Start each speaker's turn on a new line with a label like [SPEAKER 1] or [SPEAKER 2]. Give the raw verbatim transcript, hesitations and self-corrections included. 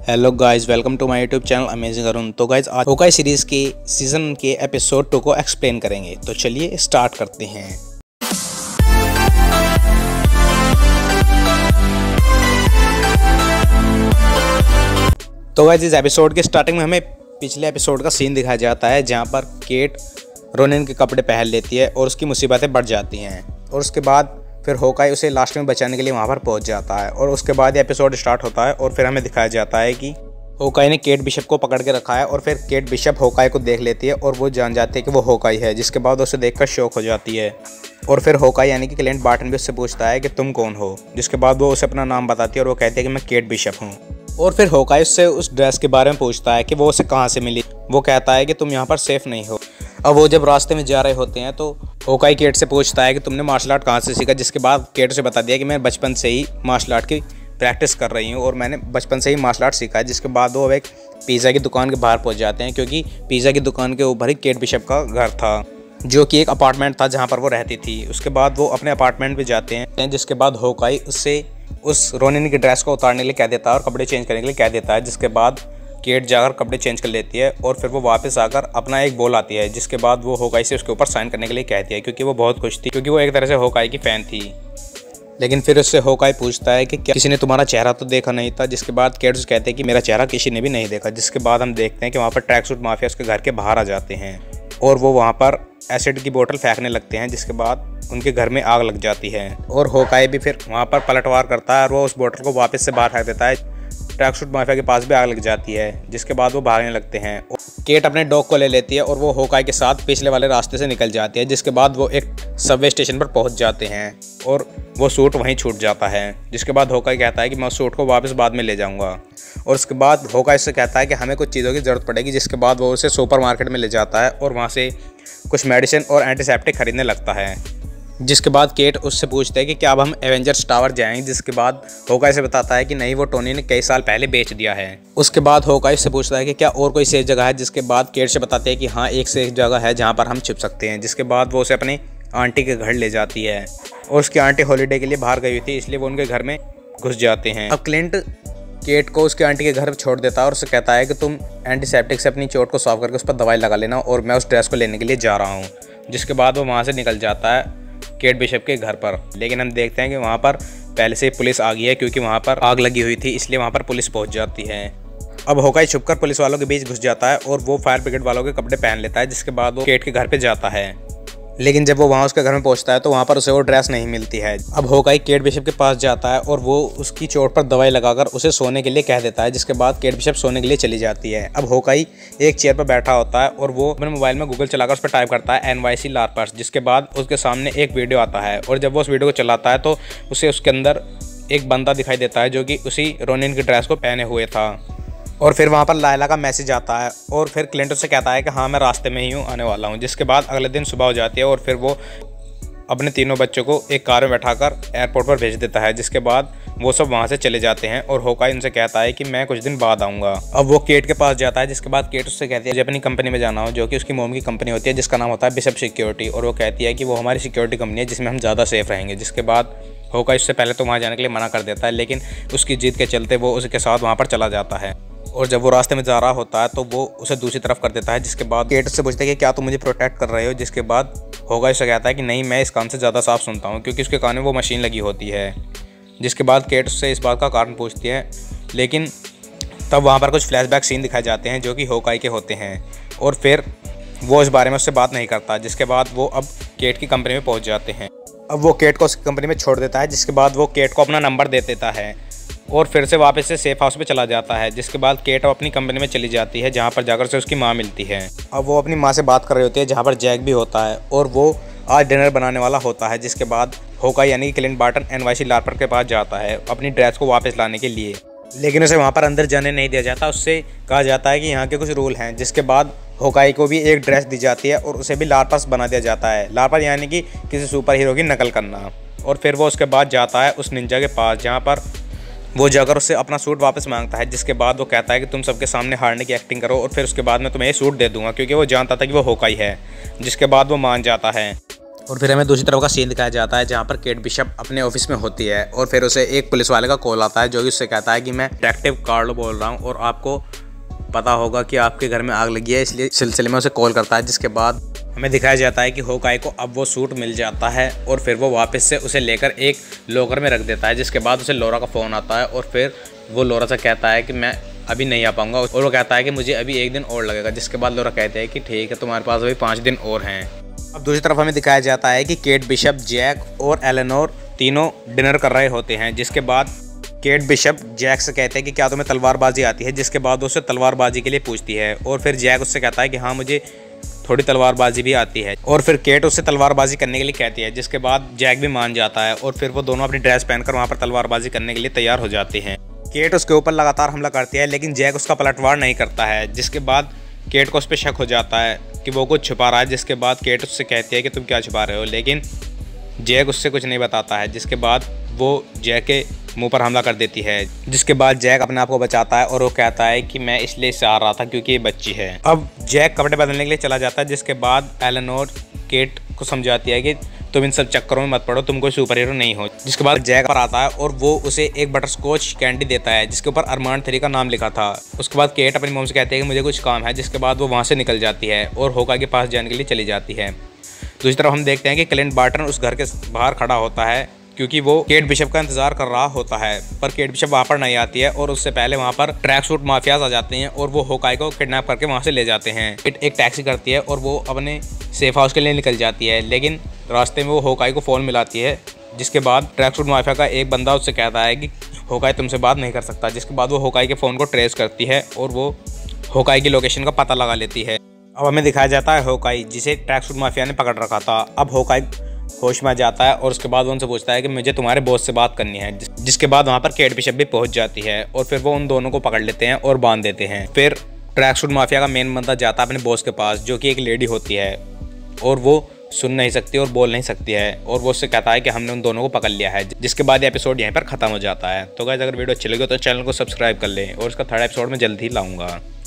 [SPEAKER 1] Hello guys, welcome to my YouTube channel amazing Arun. तो guys आज Hawkeye series के season के एपिसोड टू को एक्सप्लेन करेंगे। तो चलिए स्टार्ट करते हैं। तो गाइस इस एपिसोड के स्टार्टिंग में हमें पिछले एपिसोड का सीन दिखाया जाता है, जहां पर केट रोनिन के कपड़े पहन लेती है और उसकी मुसीबतें बढ़ जाती हैं। और उसके बाद फिर होकाई उसे लास्ट में बचाने के लिए वहाँ पर पहुँच जाता है और उसके बाद ये एपिसोड स्टार्ट होता है। और फिर हमें दिखाया जाता है कि होकाई ने केट बिशप को पकड़ के रखा है और फिर केट बिशप होकाई को देख लेती है और वो जान जाती है कि वो होकाई है, जिसके बाद उसे देखकर शॉक हो जाती है। और फिर होकाई यानी कि क्लिंट बार्टन भी उससे पूछता है कि तुम कौन हो, जिसके बाद वो उसे अपना नाम बताती है और वो कहती है कि मैं केट बिशप हूँ। और फिर होकाई उससे उस ड्रेस के बारे में पूछता है कि वो उसे कहाँ से मिली। वो कहता है कि तुम यहाँ पर सेफ नहीं हो। अब वो जब रास्ते में जा रहे होते हैं तो होकाई केट से पूछता है कि तुमने मार्शल आर्ट कहाँ से सीखा, जिसके बाद केट उसे बता दिया कि मैं बचपन से ही मार्शल आर्ट की प्रैक्टिस कर रही हूँ और मैंने बचपन से ही मार्शल आर्ट सीखा है। जिसके बाद वो एक पिज़्ज़ा की दुकान के बाहर पहुँच जाते हैं, क्योंकि पिज़्ज़ा की दुकान के ऊपर ही केट बिशप का घर था, जो कि एक अपार्टमेंट था जहाँ पर वो रहती थी। उसके बाद वो अपने अपार्टमेंट पे जाते हैं, जिसके बाद होकाई उससे उस रोनिन की ड्रेस को उतारने के लिए कह देता है और कपड़े चेंज करने के लिए कह देता है। जिसके बाद केट जाकर कपड़े चेंज कर लेती है और फिर वो वापस आकर अपना एक बॉल आती है, जिसके बाद वो होकाई से उसके ऊपर साइन करने के लिए कहती है, क्योंकि वो बहुत खुश थी, क्योंकि वो एक तरह से होकाई की फ़ैन थी। लेकिन फिर उससे होकाई पूछता है कि क्या किसी ने तुम्हारा चेहरा तो देखा नहीं था, जिसके बाद केट उसे कहते हैं कि मेरा चेहरा किसी ने भी नहीं देखा। जिसके बाद हम देखते हैं कि वहाँ पर ट्रैक सूट माफिया उसके घर के बाहर आ जाते हैं और वो वहाँ पर एसिड की बोतल फेंकने लगते हैं, जिसके बाद उनके घर में आग लग जाती है। और होकाई भी फिर वहाँ पर पलटवार करता है और वो उस बोतल को वापस से बाहर फेंक देता है। ट्रैक सूट माफिया के पास भी आग लग जाती है, जिसके बाद वो भागने लगते हैं। केट अपने डॉग को ले लेती है और वो होकाई के साथ पिछले वाले रास्ते से निकल जाती है। जिसके बाद वो एक सबवे स्टेशन पर पहुंच जाते हैं और वो सूट वहीं छूट जाता है। जिसके बाद होकाई कहता है कि मैं उस सूट को वापस बाद में ले जाऊंगा। और उसके बाद होकाई से कहता है कि हमें कुछ चीज़ों की ज़रूरत पड़ेगी। जिसके बाद वो उसे सुपर मार्केट में ले जाता है और वहाँ से कुछ मेडिसिन और एंटीसेप्टिक खरीदने लगता है। जिसके बाद केट उससे पूछते हैं कि क्या अब हम एवेंजर्स टावर जाएंगे। जिसके बाद होकाई से बताता है कि नहीं, वो टोनी ने कई साल पहले बेच दिया है। उसके बाद होकाई से पूछता है कि क्या और कोई सेफ जगह है। जिसके बाद केट से बताते हैं कि हाँ, एक सेफ जगह है जहाँ पर हम छिप सकते हैं। जिसके बाद वो उसे अपनी आंटी के घर ले जाती है और उसकी आंटी हॉलीडे के लिए बाहर गई हुई थी, इसलिए वो उनके घर में घुस जाते हैं। अब क्लिंट केट को उसके आंटी के घर छोड़ देता है और उससे कहता है कि तुम एंटीसेप्टिक से अपनी चोट को साफ करके उस पर दवाई लगा लेना और मैं उस ड्रेस को लेने के लिए जा रहा हूँ। जिसके बाद वो वहाँ से निकल जाता है केट बिशप के घर पर। लेकिन हम देखते हैं कि वहाँ पर पहले से पुलिस आ गई है, क्योंकि वहाँ पर आग लगी हुई थी, इसलिए वहाँ पर पुलिस पहुँच जाती है। अब होकाई छुपकर पुलिस वालों के बीच घुस जाता है और वो फायर ब्रिगेड वालों के कपड़े पहन लेता है। जिसके बाद वो केट के घर पे जाता है, लेकिन जब वो वहाँ उसके घर में पहुँचता है तो वहाँ पर उसे वो ड्रेस नहीं मिलती है। अब होकाई केट बिशप के पास जाता है और वो उसकी चोट पर दवाई लगाकर उसे सोने के लिए कह देता है। जिसके बाद केट बिशप सोने के लिए चली जाती है। अब होकाई एक चेयर पर बैठा होता है और वो अपने मोबाइल में गूगल चलाकर उस पर टाइप करता है एन वाई सी लार्पर्स। जिसके बाद उसके सामने एक वीडियो आता है और जब वो उस वीडियो को चलाता है तो उसे उसके अंदर एक बंदा दिखाई देता है, जो कि उसी रोनिन की ड्रेस को पहने हुए था। और फिर वहाँ पर लायला का मैसेज आता है और फिर क्लिंट से कहता है कि हाँ, मैं रास्ते में ही हूँ, आने वाला हूँ। जिसके बाद अगले दिन सुबह हो जाती है और फिर वो अपने तीनों बच्चों को एक कार में बैठाकर एयरपोर्ट पर भेज देता है। जिसके बाद वो सब वहाँ से चले जाते हैं और होकाई उनसे कहता है कि मैं कुछ दिन बाद आऊँगा। अब वो केट के पास जाता है। जिसके बाद केट उससे कहती है मुझे अपनी कंपनी में जाना हो, जो कि उसकी मोम की कंपनी होती है, जिसका नाम होता है बिशप सिक्योरिटी। और वो कहती है कि वो हमारी सिक्योरिटी कंपनी है जिसमें हम ज़्यादा सेफ रहेंगे। जिसके बाद होकाई उससे पहले तो वहाँ जाने के लिए मना कर देता है, लेकिन उसकी जीत के चलते वो उसके साथ वहाँ पर चला जाता है। और जब वो रास्ते में जा रहा होता है तो वो उसे दूसरी तरफ कर देता है। जिसके बाद केट उससे पूछता है कि क्या तुम मुझे प्रोटेक्ट कर रहे हो। जिसके बाद होकाई उससे कहता है कि नहीं, मैं इस कान से ज़्यादा साफ सुनता हूँ, क्योंकि उसके कान में वो मशीन लगी होती है। जिसके बाद केट उससे इस बात का कारण पूछती है, लेकिन तब वहाँ पर कुछ फ्लैशबैक सीन दिखाए जाते हैं जो कि होकाई के होते हैं और फिर वो इस बारे में उससे बात नहीं करता। जिसके बाद वो अब केट की कंपनी में पहुँच जाते हैं। अब वो केट को उसकी कंपनी में छोड़ देता है। जिसके बाद वो केट को अपना नंबर दे देता है और फिर से वापस से सेफ हाउस पे चला जाता है। जिसके बाद केट अपनी कंपनी में चली जाती है, जहाँ पर जाकर से उसकी माँ मिलती है। अब वो अपनी माँ से बात कर रही होती है, जहाँ पर जैक भी होता है और वो आज डिनर बनाने वाला होता है। जिसके बाद होकाई यानी कि Clint Barton N Y C larper के पास जाता है अपनी ड्रेस को वापस लाने के लिए, लेकिन उसे वहाँ पर अंदर जाने नहीं दिया जाता। उससे कहा जाता है कि यहाँ के कुछ रूल हैं। जिसके बाद होकाई को भी एक ड्रेस दी जाती है और उसे भी लार्पर्स बना दिया जाता है। लार्पर यानी कि किसी सुपर हीरो की नकल करना। और फिर वो उसके बाद जाता है उस निंजा के पास, जहाँ पर वो जाकर उससे अपना सूट वापस मांगता है। जिसके बाद वो कहता है कि तुम सबके सामने हारने की एक्टिंग करो और फिर उसके बाद मैं तुम्हें ये सूट दे दूंगा, क्योंकि वो जानता था कि वो होकाई है। जिसके बाद वो मान जाता है और फिर हमें दूसरी तरफ का सीन दिखाया जाता है जहाँ पर केट बिशप अपने ऑफिस में होती है और फिर उसे एक पुलिस वाले का कॉल आता है जो कि उससे कहता है कि मैं डिटेक्टिव कार्लो बोल रहा हूँ और आपको पता होगा कि आपके घर में आग लगी है, इसलिए सिलसिले में उसे कॉल करता है। जिसके बाद हमें दिखाया जाता है कि होकाई को अब वो सूट मिल जाता है और फिर वो वापस से उसे लेकर एक लॉकर में रख देता है। जिसके बाद उसे लोरा का फ़ोन आता है और फिर वो लोरा से कहता है कि मैं अभी नहीं आ पाऊंगा और वो कहता है कि मुझे अभी एक दिन और लगेगा। जिसके बाद लोरा कहते हैं कि ठीक है, तुम्हारे पास अभी पाँच दिन और हैं। अब दूसरी तरफ हमें दिखाया जाता है कि केट बिशप, जैक और एलेनोर तीनों डिनर कर रहे होते हैं। जिसके बाद केट बिशप जैक से कहते हैं कि क्या तुम्हें तलवारबाजी आती है, जिसके बाद उससे तलवारबाजी के लिए पूछती है और फिर जैक उससे कहता है कि हाँ मुझे थोड़ी तलवारबाजी भी आती है और फिर केट उससे तलवारबाजी करने के लिए कहती है। जिसके बाद जैक भी मान जाता है और फिर वो दोनों अपनी ड्रेस पहनकर वहाँ पर तलवारबाजी करने के लिए तैयार हो जाते हैं। केट उसके ऊपर लगातार हमला करती है लेकिन जैक उसका पलटवार नहीं करता है। जिसके बाद केट को उस पर शक हो जाता है कि वो कुछ छुपा रहा है। जिसके बाद केट उससे कहती है कि तुम क्या छुपा रहे हो, लेकिन जैक उससे कुछ नहीं बताता है। जिसके बाद वो जैक के मुंह पर हमला कर देती है। जिसके बाद जैक अपने आप को बचाता है और वो कहता है कि मैं इसलिए इससे आ रहा था क्योंकि ये बच्ची है। अब जैक कपड़े बदलने के लिए चला जाता है। जिसके बाद एलेनोर केट को समझाती है कि तुम इन सब चक्करों में मत पड़ो, तुम कोई सुपर हीरो नहीं हो। जिसके बाद जैक पर आता है और वो उसे एक बटर स्कॉच कैंडी देता है जिसके ऊपर अरमान थ्री का नाम लिखा था। उसके बाद केट अपनी मॉम से कहती है कि मुझे कुछ काम है। जिसके बाद वो वहाँ से निकल जाती है और होकाई के पास जाने के लिए चली जाती है। दूसरी तरफ हम देखते हैं कि क्लिंट बार्टन उस घर के बाहर खड़ा होता है क्योंकि वो केट बिशप का इंतजार कर रहा होता है, पर केट बिशप वहाँ पर नहीं आती है और उससे पहले वहाँ पर ट्रैक सूट माफियाज आ जाते हैं और वो होकाई को किडनैप करके वहाँ से ले जाते हैं। एक टैक्सी करती है और वो अपने सेफ हाउस के लिए निकल जाती है, लेकिन रास्ते में वो होकाई को फ़ोन मिलाती है। जिसके बाद ट्रैक सूट माफिया का एक बंदा उससे कहता है कि होकाई तुमसे बात नहीं कर सकता। जिसके बाद वो होकाई के फ़ोन को ट्रेस करती है और वो होकाई की लोकेशन का पता लगा लेती है। अब हमें दिखाया जाता है होकाई जिसे ट्रैक सूट माफिया ने पकड़ रखा था। अब होकाई होश में जाता है और उसके बाद वो उनसे पूछता है कि मुझे तुम्हारे बॉस से बात करनी है। जिसके बाद वहाँ पर केट बिशप भी पहुँच जाती है और फिर वो उन दोनों को पकड़ लेते हैं और बांध देते हैं। फिर ट्रैक सूट माफिया का मेन बंदा जाता है अपने बॉस के पास जो कि एक लेडी होती है और वो सुन नहीं सकती और बोल नहीं सकती है और वो उससे कहता है कि हमने उन दोनों को पकड़ लिया है। जिसके बाद ये एपिसोड यहीं पर खत्म हो जाता है। तो गाइस अगर वीडियो अच्छी लगी तो चैनल को सब्सक्राइब कर लें और इसका थर्ड एपिसोड में जल्द ही लाऊंगा।